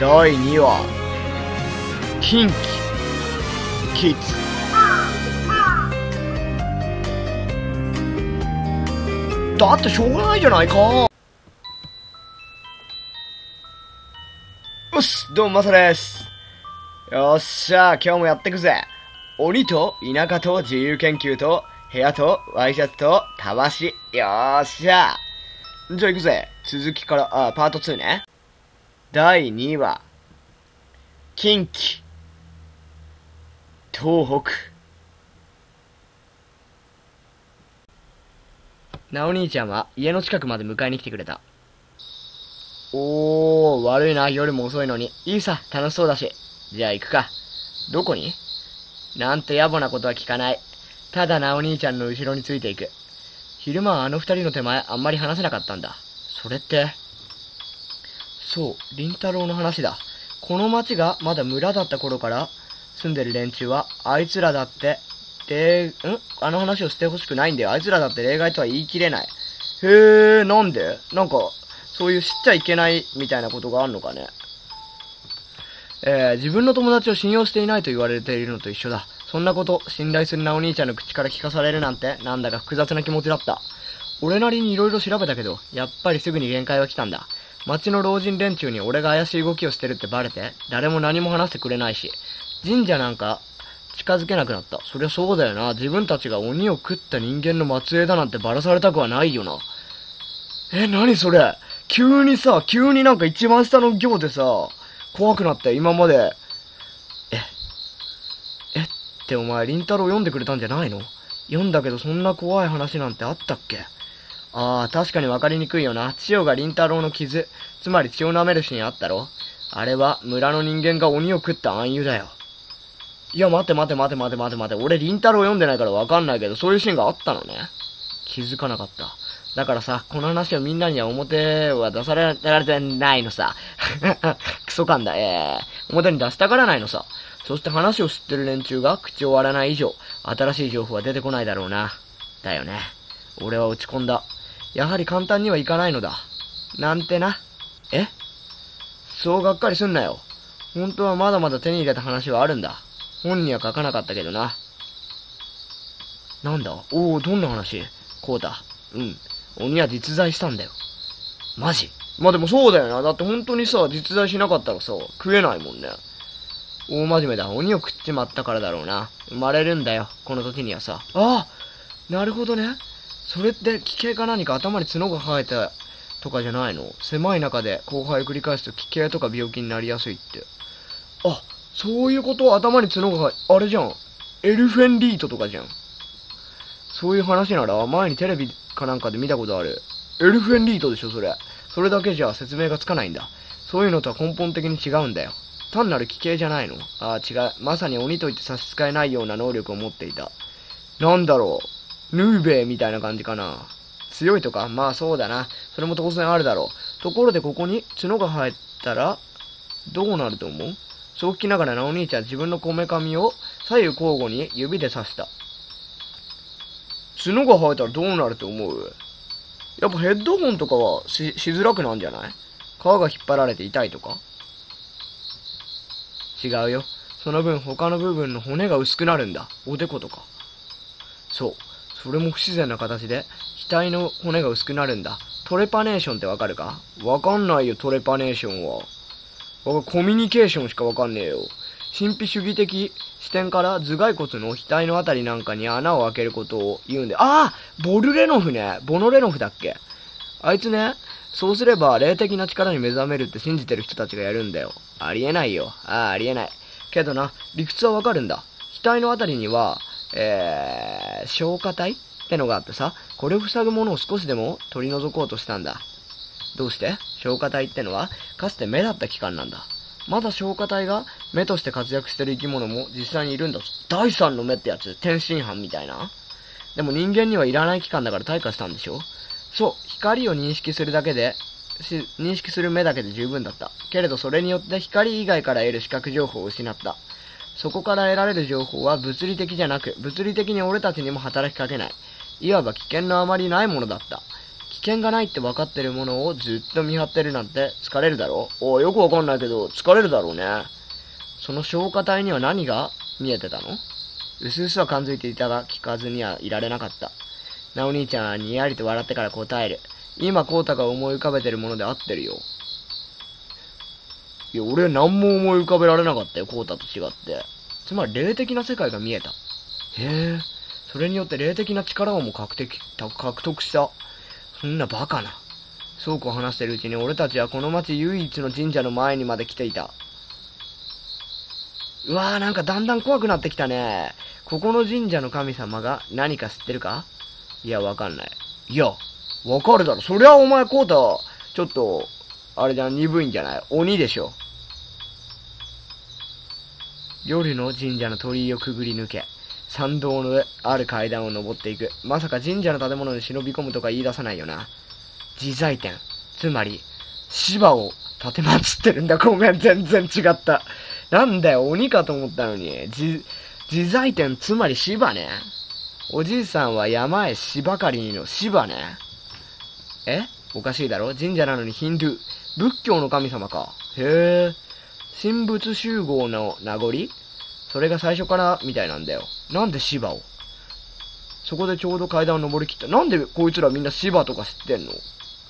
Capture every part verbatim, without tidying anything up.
だいにわキンキキッズ。だってしょうがないじゃないか。よし、どうもマサです。よっしゃ、今日もやってくぜ。鬼と田舎と自由研究と部屋とワイシャツとたわし。よっしゃ。じゃあ行くぜ。続きから、あ、パートツーね。だいにわ近畿東北。なお兄ちゃんは家の近くまで迎えに来てくれた。おー、悪いな、夜も遅いのに。いいさ、楽しそうだし。じゃあ行くか。どこに？なんて野暮なことは聞かない。ただなお兄ちゃんの後ろについていく。昼間はあの二人の手前あんまり話せなかったんだ。それって、そう、凛太郎の話だ。この町がまだ村だった頃から住んでる連中は、あいつらだって、例、んあの話をしてほしくないんだよ。あいつらだって例外とは言い切れない。へー、なんで？なんか、そういう知っちゃいけないみたいなことがあるのかね。えー、自分の友達を信用していないと言われているのと一緒だ。そんなこと、信頼するなお兄ちゃんの口から聞かされるなんて、なんだか複雑な気持ちだった。俺なりに色々調べたけど、やっぱりすぐに限界は来たんだ。町の老人連中に俺が怪しい動きをしてるってバレて、誰も何も話してくれないし、神社なんか近づけなくなった。そりゃそうだよな。自分たちが鬼を食った人間の末裔だなんてバラされたくはないよな。え、何それ？急にさ、急になんか一番下の行でさ、怖くなったよ、今まで。え、えってお前、凛太郎読んでくれたんじゃないの？読んだけどそんな怖い話なんてあったっけ？ああ、確かに分かりにくいよな。千代が凛太郎の傷、つまり血を舐めるシーンあったろ？あれは村の人間が鬼を食った暗喩だよ。いや、待て待て待て待て待て待て。俺凛太郎読んでないから分かんないけど、そういうシーンがあったのね。気づかなかった。だからさ、この話をみんなには表は出されられてないのさ。クソ感だ、えー。表に出したがらないのさ。そして話を知ってる連中が口を割らない以上、新しい情報は出てこないだろうな。だよね。俺は落ち込んだ。やはり簡単にはいかないのだ。なんてな。え？そうがっかりすんなよ。本当はまだまだ手に入れた話はあるんだ。本には書かなかったけどな。なんだ？おお、どんな話？こうだ。うん。鬼は実在したんだよ。マジ？まあでもそうだよな。だって本当にさ、実在しなかったらさ、食えないもんね。大真面目だ。鬼を食っちまったからだろうな。生まれるんだよ。この時にはさ。ああ！なるほどね。それって奇形か何か頭に角が生えたとかじゃないの？狭い中で交配を繰り返すと奇形とか病気になりやすいって。あ、そういうこと？頭に角が生え、あれじゃん。エルフェンリートとかじゃん。そういう話なら前にテレビかなんかで見たことある。エルフェンリートでしょ、それ。それだけじゃ説明がつかないんだ。そういうのとは根本的に違うんだよ。単なる奇形じゃないの？ああ、違う。まさに鬼といって差し支えないような能力を持っていた。なんだろう。ヌーベイみたいな感じかな。強いとか？まあそうだな。それも当然あるだろう。ところでここに角が生えたら、どうなると思う？そう聞きながらなお兄ちゃん自分のこめかみを左右交互に指で刺した。角が生えたらどうなると思う？やっぱヘッドホンとかは し, しづらくなんじゃない？皮が引っ張られて痛いとか？違うよ。その分他の部分の骨が薄くなるんだ。おでことか。そう。それも不自然な形で額の骨が薄くなるんだ。トレパネーションってわかるか？わかんないよ、トレパネーションは。僕コミュニケーションしかわかんねえよ。神秘主義的視点から頭蓋骨の額のあたりなんかに穴を開けることを言うんで、ああボルレノフね。ボノレノフだっけ？あいつね、そうすれば霊的な力に目覚めるって信じてる人たちがやるんだよ。ありえないよ。ああ、ありえない。けどな、理屈はわかるんだ。額のあたりには、えー、消化体ってのがあってさ、これを塞ぐものを少しでも取り除こうとしたんだ。どうして？消化体ってのは、かつて目だった器官なんだ。まだ消化体が目として活躍してる生き物も実際にいるんだ。第三の目ってやつ、天津飯みたいな。でも人間にはいらない器官だから退化したんでしょ？そう、光を認識するだけで、認識する目だけで十分だった。けれどそれによって光以外から得る視覚情報を失った。そこから得られる情報は物理的じゃなく、物理的に俺たちにも働きかけない。いわば危険のあまりないものだった。危険がないって分かってるものをずっと見張ってるなんて疲れるだろう。おい、よくわかんないけど、疲れるだろうね。その消火隊には何が見えてたの？うすうすは感づいていたが、聞かずにはいられなかった。なお兄ちゃんはにやりと笑ってから答える。今、コウタが思い浮かべてるもので合ってるよ。いや、俺は何も思い浮かべられなかったよ、コウタと違って。つまり、霊的な世界が見えた。へえ、それによって霊的な力をも獲得、獲得した。そんなバカな。そうこう話してるうちに俺たちはこの町唯一の神社の前にまで来ていた。うわー、なんかだんだん怖くなってきたね。ここの神社の神様が何か知ってるか？いや、わかんない。いや、わかるだろ。そりゃお前コウタ、ちょっと、あれじゃん、鈍いんじゃない？鬼でしょ。夜の神社の鳥居をくぐり抜け、参道の上、ある階段を登っていく。まさか神社の建物に忍び込むとか言い出さないよな。自在天。つまり、芝を立てまつってるんだ。ごめん、全然違った。なんだよ、鬼かと思ったのに。自、自在天、つまり芝ね。おじいさんは山へ芝刈りにの芝ね。え？おかしいだろ？神社なのにヒンドゥー。仏教の神様か。へえ。神仏集合の名残？それが最初からみたいなんだよ。なんで芝を？そこでちょうど階段を登りきった。なんでこいつらみんな芝とか知ってんの？い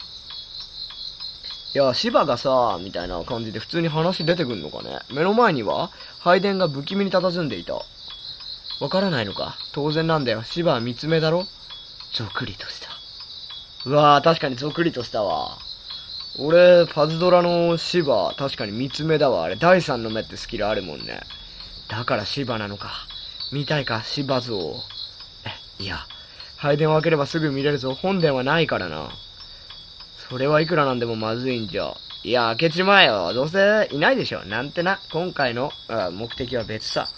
や、芝がさ、みたいな感じで普通に話出てくんのかね。目の前には拝殿が不気味に佇んでいた。わからないのか。当然なんだよ。芝は三つ目だろ？ぞくりとした。うわぁ、確かにぞくりとしたわ。俺、パズドラの芝、確かに三つ目だわ。あれ、第三の目ってスキルあるもんね。だから芝なのか。見たいか、芝像。え、いや、拝殿を開ければすぐ見れるぞ。本殿はないからな。それはいくらなんでもまずいんじゃ。いや、開けちまえよ。どうせいないでしょ。なんてな。今回の目的は別さ。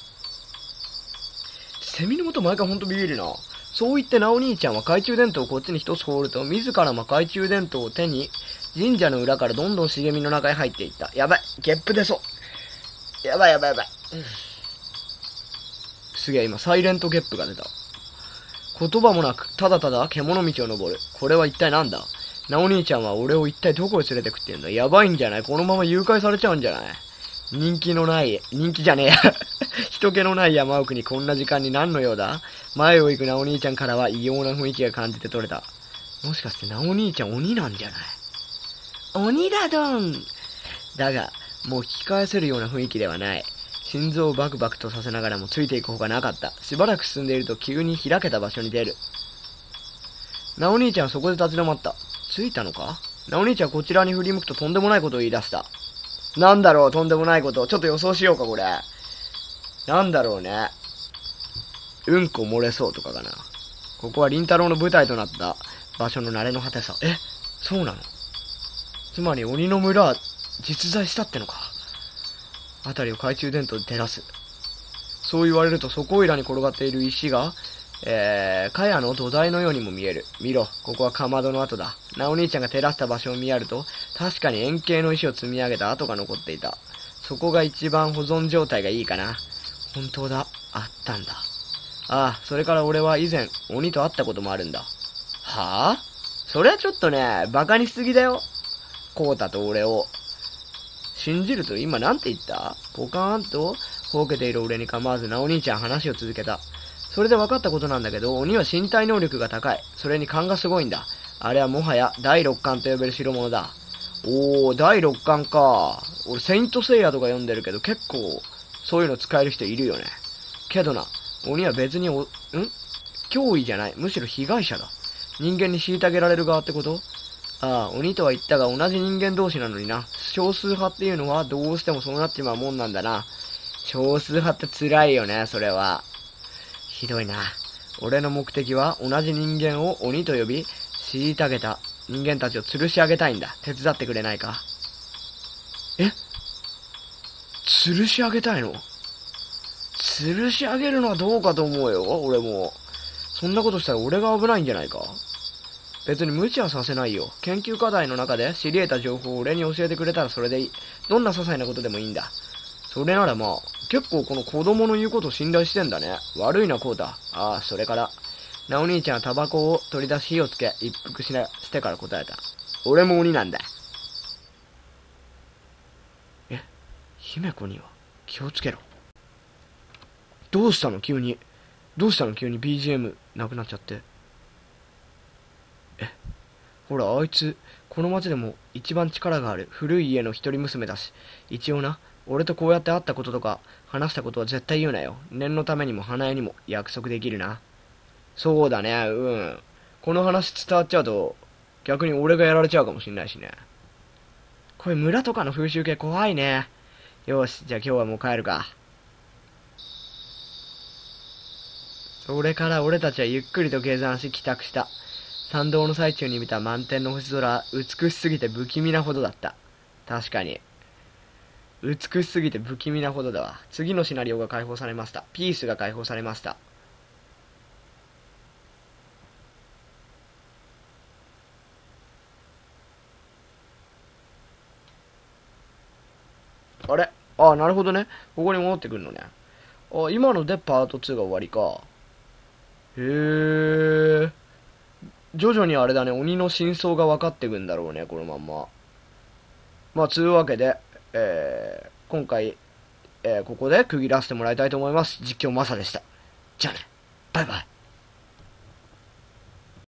セミのこと毎回ほんとビビるな。そう言ってなお兄ちゃんは懐中電灯をこっちに一つ放ると、自らも懐中電灯を手に、神社の裏からどんどん茂みの中へ入っていった。やばい、ゲップ出そう。やばいやばいやばい。うん、すげえ、今、サイレントゲップが出た。言葉もなく、ただただ獣道を登る。これは一体なんだ？なお兄ちゃんは俺を一体どこへ連れてくってんだ？やばいんじゃない？このまま誘拐されちゃうんじゃない？人気のない、人気じゃねえや。人気のない山奥にこんな時間に何の用だ？前を行くなお兄ちゃんからは異様な雰囲気が感じて取れた。もしかしてなお兄ちゃん鬼なんじゃない？鬼だどん。だが、もう引き返せるような雰囲気ではない。心臓をバクバクとさせながらもついていくほかなかった。しばらく進んでいると急に開けた場所に出る。なお兄ちゃんはそこで立ち止まった。着いたのか？なお兄ちゃんはこちらに振り向くととんでもないことを言い出した。なんだろう、とんでもないこと。ちょっと予想しようか、これ。なんだろうね。うんこ漏れそうとかかな。ここは凛太郎の舞台となった場所の慣れの果てさ。え、そうなの？つまり鬼の村は実在したってのか。あたりを懐中電灯で照らす。そう言われるとそこいらに転がっている石が、えー、茅の土台のようにも見える。見ろ、ここはかまどの跡だ。なお兄ちゃんが照らした場所を見やると、確かに円形の石を積み上げた跡が残っていた。そこが一番保存状態がいいかな。本当だ、あったんだ。ああ、それから俺は以前、鬼と会ったこともあるんだ。はぁ、あ、それはちょっとね、馬鹿にしすぎだよ。コウタと俺を。信じると今なんて言った？ポカーンと、ほうけている俺に構わずなお兄ちゃん話を続けた。それで分かったことなんだけど、鬼は身体能力が高い。それに勘がすごいんだ。あれはもはや第六感と呼べる代物だ。おー、第六感か。俺、セイントセイヤとか読んでるけど、結構、そういうの使える人いるよね。けどな、鬼は別にお、ん？脅威じゃない。むしろ被害者だ。人間に虐げられる側ってこと？ああ、鬼とは言ったが同じ人間同士なのにな。少数派っていうのはどうしてもそうなっちまうもんなんだな。少数派って辛いよね、それは。ひどいな。俺の目的は同じ人間を鬼と呼び、虐げた人間たちを吊るし上げたいんだ。手伝ってくれないか？え？吊るし上げたいの？吊るし上げるのはどうかと思うよ、俺も。そんなことしたら俺が危ないんじゃないか？別に無知はさせないよ。研究課題の中で知り得た情報を俺に教えてくれたらそれでいい。どんな些細なことでもいいんだ。それならまあ、結構この子供の言うことを信頼してんだね。悪いな、こうだ。ああ、それから、 なお兄ちゃんはタバコを取り出し火をつけ、一服しなしてから答えた。俺も鬼なんだ。え、姫子には気をつけろ。どうしたの急に。どうしたの急に ビージーエム なくなっちゃって。え、ほらあいつ、この町でも一番力がある古い家の一人娘だし、一応な、俺とこうやって会ったこととか話したことは絶対言うなよ。念のためにも花江にも約束できるな。そうだね、うん。この話伝わっちゃうと、逆に俺がやられちゃうかもしんないしね。これ村とかの風習系怖いね。よし、じゃあ今日はもう帰るか。それから俺たちはゆっくりと下山し帰宅した。参道の最中に見た満天の星空、美しすぎて不気味なほどだった。確かに。美しすぎて不気味なほどだわ。次のシナリオが解放されました。ピースが解放されました。あれああ、なるほどね。ここに戻ってくるのね。あ、今のでパートツーが終わりか。へえ。徐々にあれだね、鬼の真相が分かってくんだろうね、このまんま。まあ、つうわけで、えー、今回、えー、ここで区切らせてもらいたいと思います。実況マサでした。じゃあね、バイバイ。